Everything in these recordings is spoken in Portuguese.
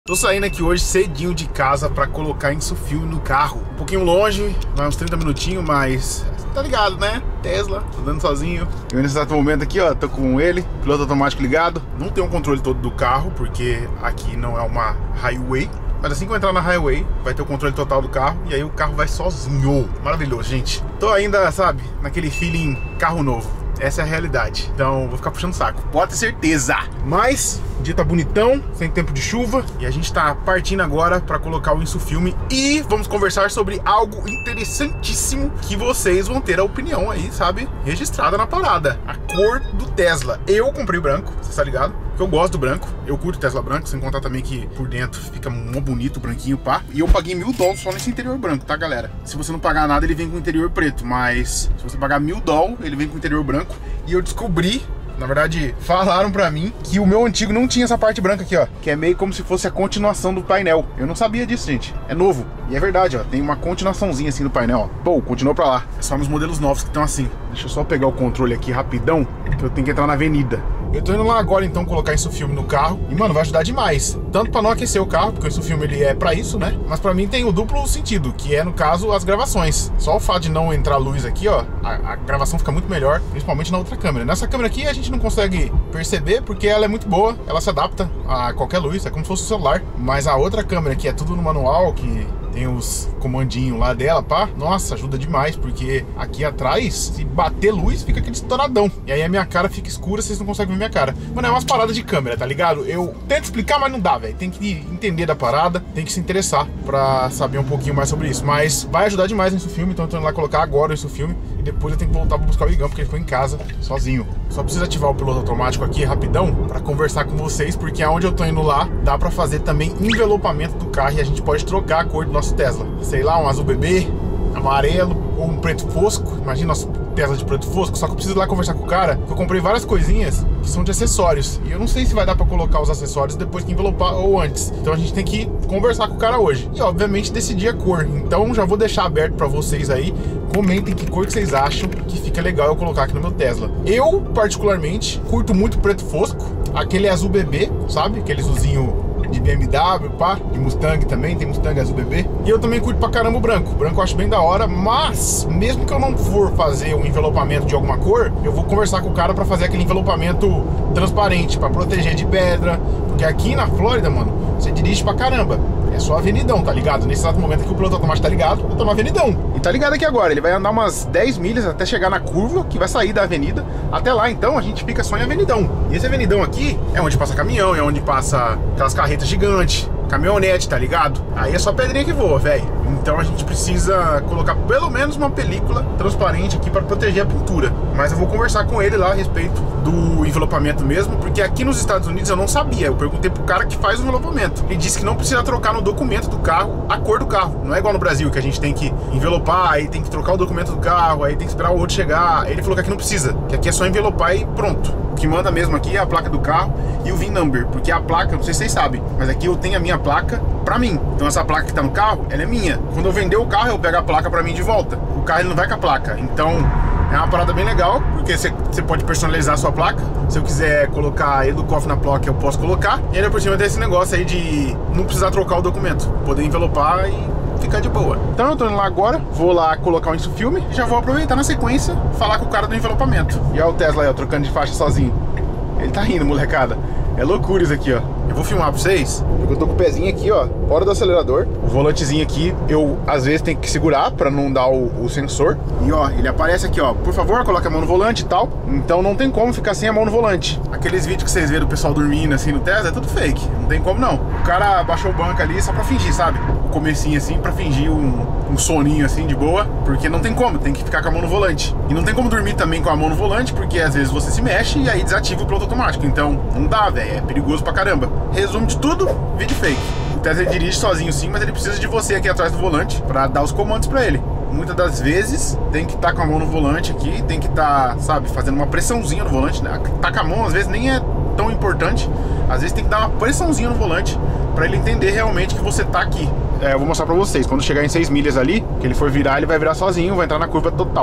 Tô saindo aqui hoje cedinho de casa pra colocar InsuFilme no carro. Um pouquinho longe, vai uns 30 minutinhos, mas tá ligado, né? Tesla, tô andando sozinho. Eu nesse exato momento aqui, ó, tô com ele, piloto automático ligado. Não tem um controle todo do carro, porque aqui não é uma highway. Mas assim que eu entrar na highway, vai ter o controle total do carro e aí o carro vai sozinho. Maravilhoso, gente. Tô ainda, sabe, naquele feeling carro novo. Essa é a realidade. Então, vou ficar puxando saco. Pode ter certeza. Mas, o dia tá bonitão, sem tempo de chuva. E a gente tá partindo agora pra colocar o InsuFilme. E vamos conversar sobre algo interessantíssimo que vocês vão ter a opinião aí, sabe? Registrada na parada. A cor do Tesla. Eu comprei o branco, você tá ligado? Porque eu gosto do branco. Eu curto o Tesla branco, sem contar também que por dentro fica mó bonito, branquinho, pá. E eu paguei $1000 só nesse interior branco, tá, galera? Se você não pagar nada, ele vem com o interior preto. Mas se você pagar $1000, ele vem com o interior branco. E eu descobri, na verdade, falaram pra mim que o meu antigo não tinha essa parte branca aqui, ó. Que é meio como se fosse a continuação do painel. Eu não sabia disso, gente. É novo. E é verdade, ó. Tem uma continuaçãozinha assim no painel, ó. Pô, continuou pra lá. É só nos modelos novos que estão assim. Deixa eu só pegar o controle aqui rapidão, que eu tenho que entrar na avenida. Eu tô indo lá agora, então, colocar InsuFilme no carro. E, mano, vai ajudar demais. Tanto pra não aquecer o carro, porque o InsuFilme, ele é pra isso, né? Mas pra mim tem o duplo sentido, que é, no caso, as gravações. Só o fato de não entrar luz aqui, ó, a gravação fica muito melhor, principalmente na outra câmera. Nessa câmera aqui, a gente não consegue perceber, porque ela é muito boa. Ela se adapta a qualquer luz, é como se fosse o celular. Mas a outra câmera aqui é tudo no manual, que tem os comandinhos lá dela, pá. Nossa, ajuda demais, porque aqui atrás, se bater luz, fica aquele estouradão. E aí a minha cara fica escura, vocês não conseguem ver minha cara. Mano, é umas paradas de câmera, tá ligado? Eu tento explicar, mas não dá, velho. Tem que entender da parada, tem que se interessar pra saber um pouquinho mais sobre isso. Mas vai ajudar demais no InsuFilme, então eu tô indo lá colocar agora o InsuFilme. E depois eu tenho que voltar pra buscar o Igão, porque ele ficou em casa, sozinho. Só preciso ativar o piloto automático aqui, rapidão, pra conversar com vocês, porque aonde eu tô indo lá, dá pra fazer também envelopamento do carro e a gente pode trocar a cor do nosso Tesla. Sei lá, um azul bebê, amarelo ou um preto fosco. Imagina nosso Tesla de preto fosco. Só que eu preciso ir lá conversar com o cara, que eu comprei várias coisinhas que são de acessórios. E eu não sei se vai dar pra colocar os acessórios depois que envelopar ou antes. Então a gente tem que conversar com o cara hoje. E obviamente decidir a cor. Então já vou deixar aberto pra vocês aí. Comentem que cor que vocês acham que fica legal eu colocar aqui no meu Tesla. Eu, particularmente, curto muito preto fosco. Aquele azul bebê, sabe? Aquele azulzinho de BMW, pá, de Mustang também, tem Mustang azul bebê. E eu também curto pra caramba o branco. O branco eu acho bem da hora, mas mesmo que eu não for fazer um envelopamento de alguma cor, eu vou conversar com o cara pra fazer aquele envelopamento transparente, pra proteger de pedra. Porque aqui na Flórida, mano, você dirige pra caramba. É só avenidão, tá ligado? Nesse exato momento aqui o piloto automático tá ligado, eu tô no avenidão. E tá ligado aqui agora, ele vai andar umas 10 milhas até chegar na curva, que vai sair da avenida. Até lá, então, a gente fica só em avenidão. E esse avenidão aqui é onde passa caminhão, é onde passa aquelas carretas gigantes, caminhonete, tá ligado? Aí é só pedrinha que voa, velho. Então a gente precisa colocar pelo menos uma película transparente aqui para proteger a pintura. Mas eu vou conversar com ele lá a respeito do envelopamento mesmo, porque aqui nos Estados Unidos eu não sabia. Eu perguntei pro cara que faz o envelopamento. Ele disse que não precisa trocar no documento do carro a cor do carro. Não é igual no Brasil, que a gente tem que envelopar, aí tem que trocar o documento do carro, aí tem que esperar o outro chegar. Ele falou que aqui não precisa, que aqui é só envelopar e pronto. O que manda mesmo aqui é a placa do carro e o VIN number, porque a placa, não sei se vocês sabem, mas aqui eu tenho a minha placa pra mim. Então essa placa que tá no carro, ela é minha. Quando eu vender o carro, eu pego a placa pra mim de volta. O carro ele não vai com a placa. Então é uma parada bem legal, porque você pode personalizar a sua placa. Se eu quiser colocar Educoff na placa, eu posso colocar. E ainda por cima tem esse negócio aí de não precisar trocar o documento, poder envelopar e ficar de boa. Então eu tô indo lá agora, vou lá colocar o InsuFilme e já vou aproveitar na sequência falar com o cara do envelopamento. E olha o Tesla aí, ó, trocando de faixa sozinho. Ele tá rindo, molecada. É loucura isso aqui, ó. Eu vou filmar pra vocês, porque eu tô com o pezinho aqui, ó, fora do acelerador. O volantezinho aqui, eu às vezes tenho que segurar pra não dar o sensor. E ó, ele aparece aqui, ó, por favor, coloque a mão no volante e tal. Então não tem como ficar sem a mão no volante. Aqueles vídeos que vocês vêem do pessoal dormindo assim no Tesla, é tudo fake. Não tem como não. O cara baixou o banco ali só pra fingir, sabe? O comecinho assim, pra fingir um soninho assim de boa. Porque não tem como, tem que ficar com a mão no volante. E não tem como dormir também com a mão no volante, porque às vezes você se mexe e aí desativa o piloto automático. Então não dá, velho, é perigoso pra caramba. Resumo de tudo, vídeo fake. O Tesla dirige sozinho sim, mas ele precisa de você aqui atrás do volante pra dar os comandos pra ele. Muitas das vezes tem que estar com a mão no volante aqui, tem que estar, sabe, fazendo uma pressãozinha no volante, né? Tá com a mão às vezes nem é tão importante. Às vezes tem que dar uma pressãozinha no volante pra ele entender realmente que você tá aqui. Eu vou mostrar pra vocês, quando chegar em 6 milhas ali, que ele for virar, ele vai virar sozinho, vai entrar na curva total.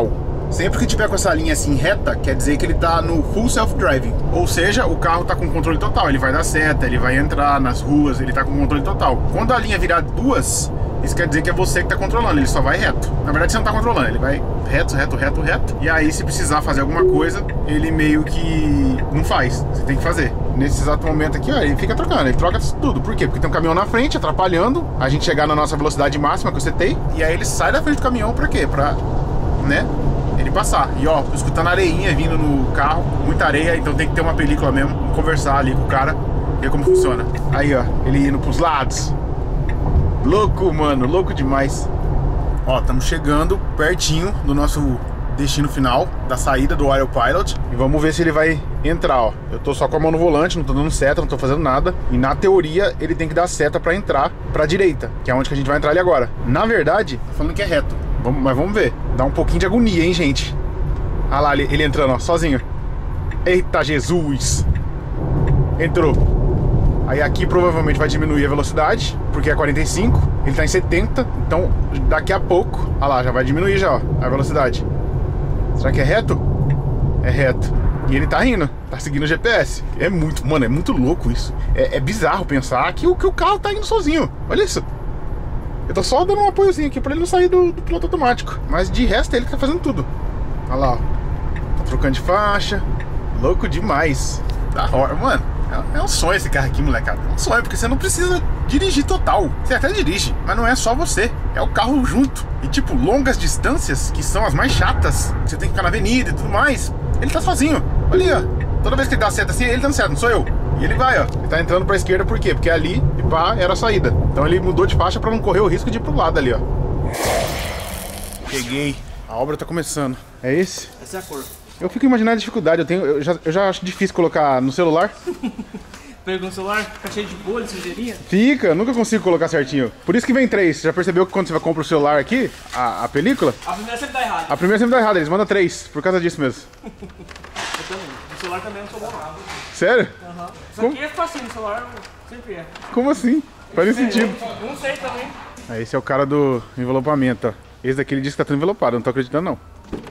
Sempre que tiver com essa linha assim reta, quer dizer que ele tá no full self-driving. Ou seja, o carro tá com controle total. Ele vai dar seta, ele vai entrar nas ruas, ele tá com controle total. Quando a linha virar duas, isso quer dizer que é você que tá controlando, ele só vai reto. Na verdade você não tá controlando, ele vai reto, reto, reto, reto. E aí se precisar fazer alguma coisa, ele meio que não faz, você tem que fazer. Nesse exato momento aqui, ó, ele fica trocando, ele troca tudo. Por quê? Porque tem um caminhão na frente, atrapalhando a gente chegar na nossa velocidade máxima que eu setei. E aí ele sai da frente do caminhão pra quê? Pra, né, ele passar. E ó, tô escutando areinha vindo no carro, muita areia, então tem que ter uma película mesmo, conversar ali com o cara, ver como funciona. Aí ó, ele indo pros lados. Louco, mano, louco demais. Ó, estamos chegando pertinho do nosso destino final, da saída do Autopilot. E vamos ver se ele vai entrar, ó. Eu tô só com a mão no volante, não tô dando seta, não tô fazendo nada. E na teoria, ele tem que dar seta pra entrar pra direita, que é onde que a gente vai entrar ali agora. Na verdade, tá falando que é reto. Mas vamos ver. Dá um pouquinho de agonia, hein, gente. Olha lá, ele entrando, ó, sozinho. Eita, Jesus. Entrou. Aí aqui provavelmente vai diminuir a velocidade, porque é 45, ele tá em 70, então daqui a pouco, olha lá, já vai diminuir já, ó, a velocidade. Será que é reto? É reto. E ele tá indo, tá seguindo o GPS. É muito, mano, é muito louco isso. É bizarro pensar que o carro tá indo sozinho. Olha isso. Eu tô só dando um apoiozinho aqui pra ele não sair do piloto automático. Mas de resto ele que tá fazendo tudo. Olha lá, ó. Tá trocando de faixa. Louco demais. Da hora, mano. É um sonho esse carro aqui, molecada. É um sonho, porque você não precisa dirigir total. Você até dirige, mas não é só você. É o carro junto. E tipo, longas distâncias, que são as mais chatas, você tem que ficar na avenida e tudo mais, ele tá sozinho. Olha aí, ó. Toda vez que ele dá seta assim, ele tá certo, não sou eu. E ele vai, ó. Ele tá entrando pra esquerda por quê? Porque ali, e pá, era a saída. Então ele mudou de faixa pra não correr o risco de ir pro lado ali, ó. Peguei. A obra tá começando. É esse? Essa é a cor. Eu fico imaginando a dificuldade, eu já acho difícil colocar no celular. Pega no celular, fica cheio de bolha, sujeirinha. Fica, nunca consigo colocar certinho. Por isso que vem 3. Você já percebeu que quando você vai comprar o celular aqui, a película? A primeira sempre dá errado. A primeira sempre dá errado, eles mandam 3, por causa disso mesmo. Eu também. No celular também não sou bom nada. Sério? Uhum. Isso aqui é fácil, no celular sempre é. Como assim? Faz sentido. Não sei também. Esse é o cara do envelopamento, ó. Esse daqui ele disse que tá tudo envelopado, eu não tô acreditando não.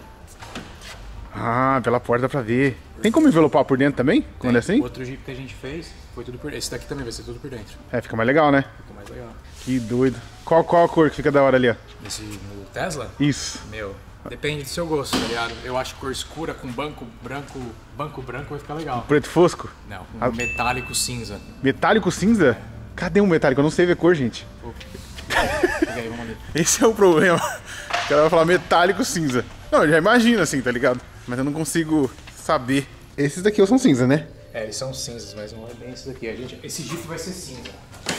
Ah, pela porta dá pra ver. Tem como envelopar por dentro também? Quando é assim? O outro Jeep que a gente fez foi tudo por dentro. Esse daqui também vai ser tudo por dentro. É, fica mais legal, né? Fica mais legal. Que doido. Qual a cor que fica da hora ali, ó? Esse no Tesla? Isso. Meu, depende do seu gosto, tá ligado? Eu acho que cor escura com banco branco vai ficar legal. Preto fosco? Não, um metálico cinza. Metálico cinza? Cadê um metálico? Eu não sei ver cor, gente. Pega aí, vamos ali. Esse é o problema. O cara vai falar metálico cinza. Não, eu já imagino assim, tá ligado? Mas eu não consigo saber. Esses daqui são cinza, né? É, eles são cinzas, mas não é bem esse daqui. Esse Jeep vai ser cinza.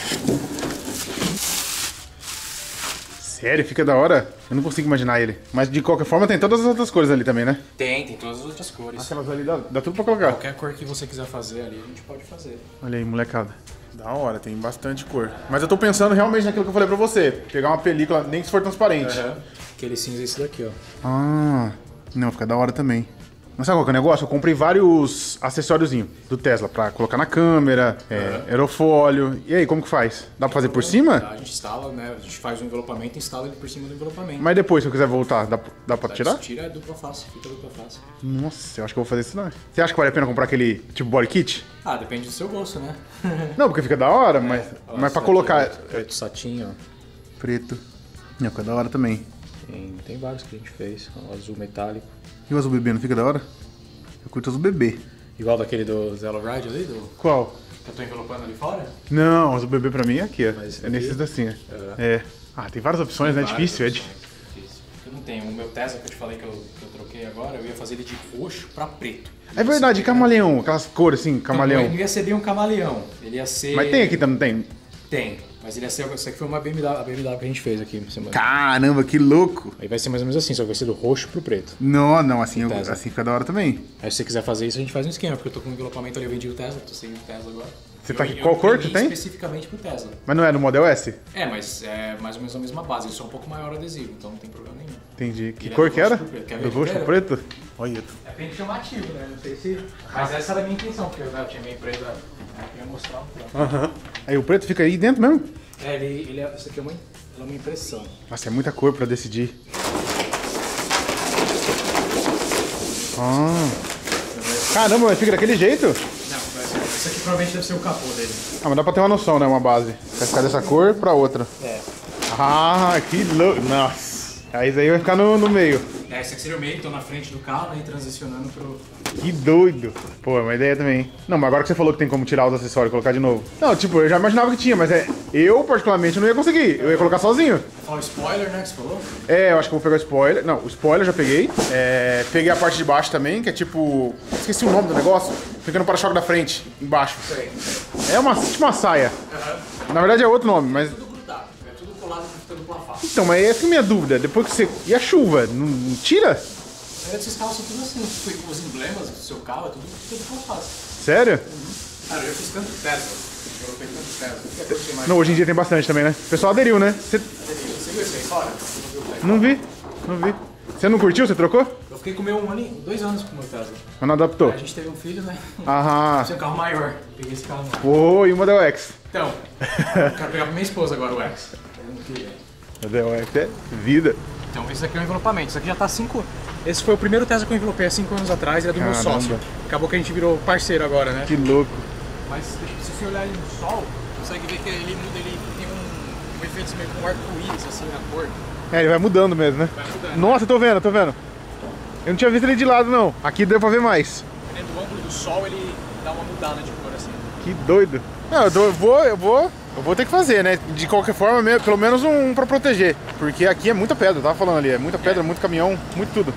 Sério? Fica da hora? Eu não consigo imaginar ele. Mas de qualquer forma tem todas as outras cores ali também, né? Tem todas as outras cores. Aquelas ali dá tudo pra colocar. Qualquer cor que você quiser fazer ali, a gente pode fazer. Olha aí, molecada. Da hora, tem bastante cor. Mas eu tô pensando realmente naquilo que eu falei pra você. Pegar uma película, nem que se for transparente. Aquele cinza é esse daqui, ó. Ah, não, fica da hora também. Mas sabe qual que é o negócio? Eu comprei vários acessóriozinhos do Tesla pra colocar na câmera, aerofólio. E aí, como que faz? Dá pra fazer por cima? A gente instala, né? A gente faz o envelopamento e instala ele por cima do envelopamento. Mas depois, se eu quiser voltar, dá pra tirar? Se tira é dupla face, fica dupla face. Nossa, eu acho que eu vou fazer isso não. Você acha que vale a pena comprar aquele tipo body kit? Ah, depende do seu gosto, né? Não, porque fica da hora, mas pra colocar... Preto satinho, ó. Preto. Não, fica da hora também. Tem vários que a gente fez. O azul metálico. E o azul bebê não fica da hora? Eu curto azul bebê. Igual daquele do Zelo Ride ali? Qual? Que eu tô envelopando ali fora? Não, azul bebê pra mim é aqui, ó. Mas É nesses assim, ó. É. Ah, tem várias opções, né? Difícil, é difícil. Eu não tenho. O meu Tesla que eu te falei que eu troquei agora, eu ia fazer ele de roxo pra preto. É verdade, camaleão, aquelas cores assim, camaleão. Então, ele não ia ser bem um camaleão. Ele ia ser... Mas tem aqui também, não tem? Tem. Mas ele ia ser... Essa aqui foi uma BMW, a BMW que a gente fez aqui. Semana. Caramba, que louco! Aí vai ser mais ou menos assim, só que vai ser do roxo pro preto. Não, assim, Tesla. assim fica da hora também. Aí se você quiser fazer isso, a gente faz um esquema, porque eu tô com um envelopamento ali, eu vendi o Tesla, tô sem o Tesla agora. Você tá aqui, qual cor que tem? Especificamente pro Tesla. Mas não é no Model S? É, mas é mais ou menos a mesma base, ele só um pouco maior o adesivo, então não tem problema nenhum. Entendi. Que Ele cor é do que era? roxo pro preto. Quer ver Do roxo pro inteiro? preto? Olha. É bem chamativo, né? Não sei se... Mas essa era a minha intenção, porque eu tinha minha empresa, eu queria mostrar um pouco. Aham. Aí o preto fica aí dentro mesmo? É, isso aqui é uma impressão. Nossa, é muita cor pra decidir. Caramba, mas fica daquele jeito? Não, esse aqui provavelmente deve ser o capô dele. Ah, mas dá pra ter uma noção, né? Uma base. Vai ficar dessa cor pra outra. É. Ah, que louco. Nossa. Aí isso aí vai ficar no meio. É, esse aqui seria o meio, tô na frente do carro, né? E transicionando pro... Que doido. Pô, é uma ideia também. Não, mas agora que você falou que tem como tirar os acessórios e colocar de novo. Não, tipo, eu já imaginava que tinha, mas eu particularmente não ia conseguir. Eu ia colocar sozinho. Falar o spoiler, né, que você falou? É, eu acho que eu vou pegar o spoiler. Não, o spoiler eu já peguei. Peguei a parte de baixo também, que é tipo... Esqueci o nome do negócio. Fica no para-choque da frente, embaixo. Sei. É tipo uma saia. Na verdade é outro nome, mas... Tudo grudado, é tudo colado no plafá. Então, mas essa é a minha dúvida. Depois que você... E a chuva? Não tira? Esses carros são tudo assim, tipo, os emblemas do seu carro, é tudo plafá. Sério? Cara, eu fiz tanto Tesla. Eu fiz tanto Tesla. Não, hoje em dia tem bastante também, né? O pessoal aderiu, né? Você viu isso aí fora? Não vi. Você não curtiu? Você trocou? Eu fiquei com o meu 2 anos com o meu Tesla. Mas não adaptou? A gente teve um filho, né? Aham. Tinha um carro maior. Peguei esse carro maior. Pô, e o Model X? Então, eu quero pegar pra minha esposa agora o X. Model X é vida. Então, esse aqui é um envelopamento. Isso aqui já tá 5... Esse foi o primeiro Tesla que eu envelopei há 5 anos atrás, era do meu sócio. Acabou que a gente virou parceiro agora, né? Que louco. Mas se você olhar ele no sol, você consegue ver que ele muda, ele tem um efeito meio com arco-íris, assim, na cor. É, ele vai mudando mesmo, né? Vai mudando. Nossa, tô vendo. Eu não tinha visto ele de lado, não. Aqui deu pra ver mais. Dependendo do ângulo do sol, ele dá uma mudada de cor, assim. Que doido. Não, eu vou ter que fazer, né? De qualquer forma, pelo menos um pra proteger. Porque aqui é muita pedra, eu tava falando ali. É muita pedra, muito caminhão, muito tudo.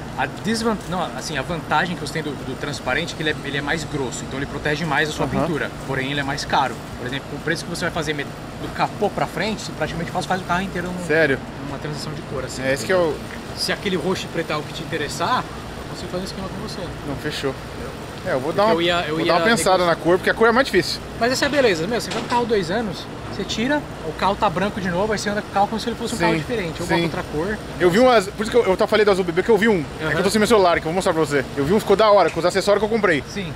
A vantagem que você tem do transparente é que ele é mais grosso. Então ele protege mais a sua pintura. Porém, ele é mais caro. Por exemplo, o preço que você vai fazer do capô pra frente, você praticamente faz o carro inteiro numa transição de cor, assim. É esse que eu... Se aquele roxo e preto é o que te interessar, eu consigo fazer um esquema com você. Não, fechou. Eu vou dar eu ia uma pensada na cor, porque a cor é mais difícil. Mas essa é a beleza, você vai com o carro 2 anos, você tira, o carro tá branco de novo, aí você anda com o carro como se ele fosse um carro diferente. Eu boto outra cor. Eu vi umas, por isso que eu falei do Azul Bebê, que eu vi um. É que eu tô sem meu celular, que eu vou mostrar pra você. Eu vi um, ficou da hora, com os acessórios que eu comprei. Sim.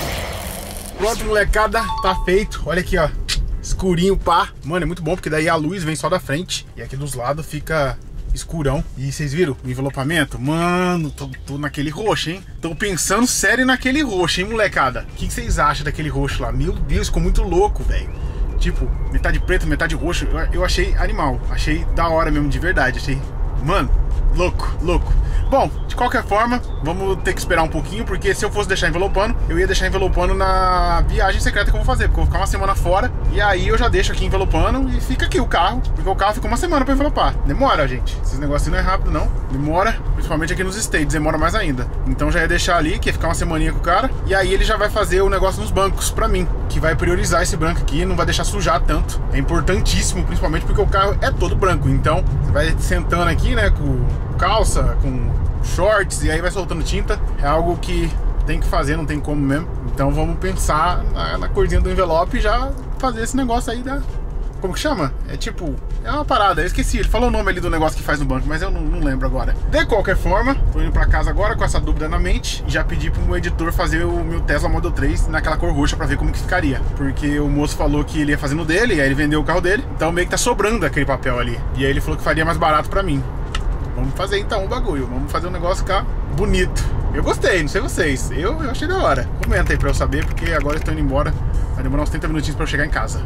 Pronto, molecada, tá feito. Olha aqui, ó. Escurinho, pá. Mano, é muito bom, porque daí a luz vem só da frente. E aqui dos lados fica escurão. E vocês viram o envelopamento? Mano, tô naquele roxo, hein? Tô pensando sério naquele roxo, hein, molecada? O que vocês acham daquele roxo lá? Meu Deus, ficou muito louco, velho. Tipo, metade preto, metade roxo. Eu achei animal. Achei da hora mesmo, de verdade. Achei, mano, louco. Bom, de qualquer forma, vamos ter que esperar um pouquinho, porque se eu fosse deixar envelopando, eu ia deixar envelopando na viagem secreta que eu vou fazer, porque eu vou ficar uma semana fora, e aí eu já deixo aqui envelopando e fica aqui o carro, porque o carro fica uma semana pra envelopar. Demora, gente. Esses negócios não é rápido, não. Demora, principalmente aqui nos States, demora mais ainda. Então já ia deixar ali, que ia ficar uma semaninha com o cara, e aí ele já vai fazer o negócio nos bancos pra mim, que vai priorizar esse branco aqui, não vai deixar sujar tanto. É importantíssimo, principalmente porque o carro é todo branco, então você vai sentando aqui, né, com calça, com shorts, e aí vai soltando tinta. É algo que tem que fazer, não tem como mesmo. Então vamos pensar na corzinha do envelope e já fazer esse negócio aí da... Como que chama? É tipo... É uma parada, eu esqueci, ele falou o nome ali do negócio que faz no banco, mas eu não lembro agora. De qualquer forma, tô indo pra casa agora com essa dúvida na mente e já pedi pro meu editor fazer o meu Tesla Model 3 naquela cor roxa pra ver como que ficaria. Porque o moço falou que ele ia fazer no dele, e aí ele vendeu o carro dele, então meio que tá sobrando aquele papel ali. E aí ele falou que faria mais barato pra mim. Vamos fazer então o bagulho, vamos fazer um negócio ficar bonito. Eu gostei, não sei vocês, eu achei da hora. Comenta aí pra eu saber, porque agora eu tô indo embora. Vai demorar uns 30 minutinhos pra eu chegar em casa.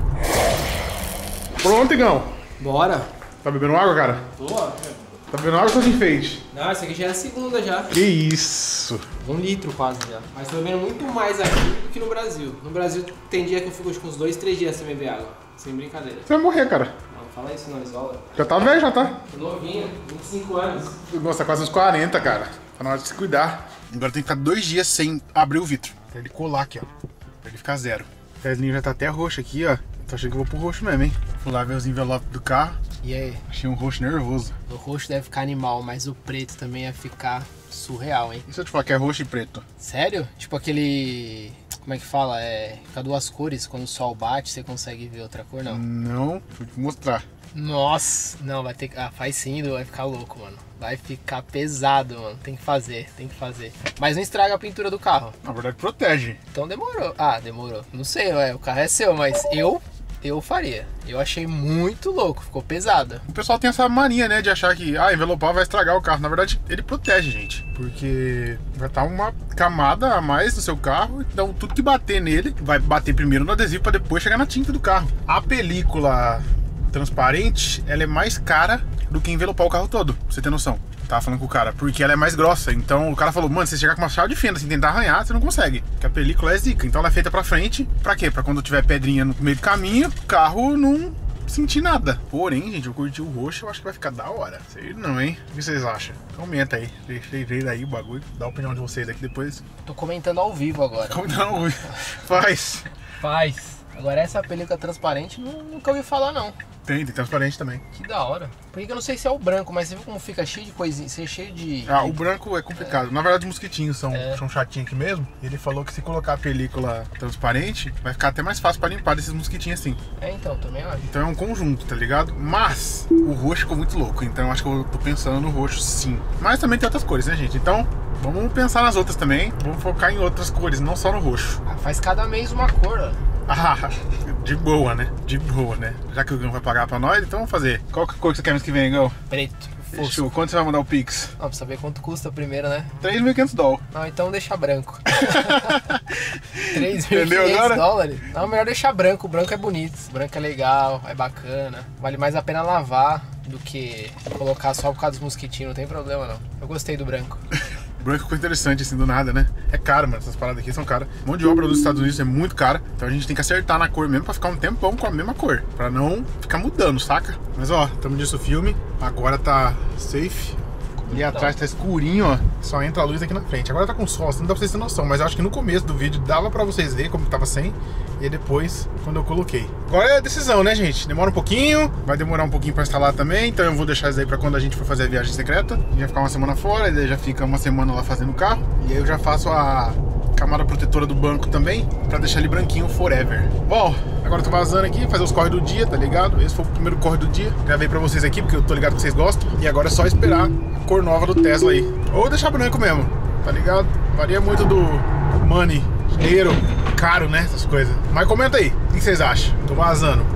Pronto, Igão. Bora. Tá bebendo água, cara? Tô. Tá bebendo água ou de enfeite? Não, essa aqui já é a segunda já. Que isso? 1 litro quase já. Mas tô bebendo muito mais aqui do que no Brasil. No Brasil tem dia que eu fico acho, com uns 2, 3 dias sem beber água. Sem brincadeira. Você vai morrer, cara. Não, fala isso não, isola. Já tá velho, já tá. Tô novinho, 25 anos. Nossa, quase uns 40, cara. Tá na hora de se cuidar. Agora tem que ficar 2 dias sem abrir o vidro. Pra ele colar aqui, ó. Pra ele ficar zero. O Teslinho já tá até roxo aqui, ó. Tô achando que eu vou pro roxo mesmo, hein? Fui lá ver os envelopes do carro. E aí? Achei um roxo nervoso. O roxo deve ficar animal, mas o preto também ia ficar surreal, hein? E se eu te falar que é roxo e preto? Sério? Tipo aquele... Como é que fala? Fica 2 cores, quando o sol bate você consegue ver outra cor, não? Não, vou te mostrar. Nossa, não, vai ter que... Ah, faz sim, vai ficar louco, mano. Vai ficar pesado, mano. Tem que fazer. Mas não estraga a pintura do carro. Na verdade, protege. Então demorou. Ah, demorou. Não sei, o carro é seu, mas eu Eu faria. Eu achei muito louco, ficou pesada. O pessoal tem essa mania, né, de achar que envelopar vai estragar o carro. Na verdade, ele protege, gente, porque vai estar uma camada a mais no seu carro, então tudo que bater nele vai bater primeiro no adesivo para depois chegar na tinta do carro. A película transparente, ela é mais cara do que envelopar o carro todo, pra você ter noção. Tava falando com o cara, porque ela é mais grossa. Então o cara falou, mano, se você chegar com uma chave de fenda, assim, tentar arranhar, você não consegue. Porque a película é zica. Então ela é feita pra frente. Pra quê? Pra quando tiver pedrinha no meio do caminho, o carro não sentir nada. Porém, gente, eu curti o roxo, eu acho que vai ficar da hora. Sei não, hein? O que vocês acham? Comenta aí. Deixei ver aí o bagulho. Dá a opinião de vocês aqui depois. Tô comentando ao vivo agora. Não, faz. Agora essa película transparente, nunca ouvi falar não. Tem transparente também. Que da hora. Porque eu não sei se é o branco, mas você viu como fica cheio de coisinha, cheio de... O branco é complicado. Na verdade, os mosquitinhos são chatinhos aqui mesmo. Ele falou que se colocar a película transparente, vai ficar até mais fácil pra limpar desses mosquitinhos assim. Então, também acho. Então é um conjunto, tá ligado? Mas o roxo ficou muito louco, então eu acho que eu tô pensando no roxo sim. Mas também tem outras cores, né, gente? Então vamos pensar nas outras também. Vamos focar em outras cores, não só no roxo. Faz cada mês uma cor, ó. De boa, né? De boa, né? Já que o Gão vai pagar pra nós, então vamos fazer. Qual que cor que você quer mês que vem, Gão? Preto. Fechou. Quanto você vai mandar o Pix? Pra saber quanto custa primeiro, né? $3.500. Não, então deixa branco. $3.500? Não, melhor deixar branco. O branco é bonito, o branco é legal, é bacana. Vale mais a pena lavar do que colocar só por causa dos mosquitinhos, não tem problema não. Eu gostei do branco. O branco ficou interessante assim do nada, né? É caro, mano, essas paradas aqui são caras. Mão de obra dos Estados Unidos é muito cara, então a gente tem que acertar na cor mesmo pra ficar um tempão com a mesma cor, pra não ficar mudando, saca? Mas ó, tamo disso o filme, agora tá safe. Ali atrás tá escurinho, ó. Só entra a luz aqui na frente. Agora tá com sol, assim, não dá pra vocês terem noção. Mas eu acho que no começo do vídeo dava pra vocês verem como tava sem. E depois, quando eu coloquei. Agora é a decisão, né, gente? Demora um pouquinho. Vai demorar um pouquinho pra instalar também. Então eu vou deixar isso aí pra quando a gente for fazer a viagem secreta. A gente vai ficar uma semana fora. E daí já fica uma semana lá fazendo o carro. E aí eu já faço a camada protetora do banco também, pra deixar ele branquinho forever. Bom, agora eu tô vazando aqui, fazer os corre do dia, tá ligado? Esse foi o primeiro corre do dia. Gravei pra vocês aqui, porque eu tô ligado que vocês gostam. E agora é só esperar a cor nova do Tesla aí. Ou deixar branco mesmo, tá ligado? Varia muito do money, dinheiro, caro, né? Essas coisas. Mas comenta aí, o que vocês acham? Tô vazando.